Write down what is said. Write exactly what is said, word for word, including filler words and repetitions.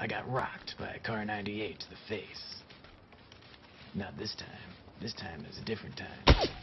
got rocked by a car ninety-eight to the face. Not this time. This time is a different time.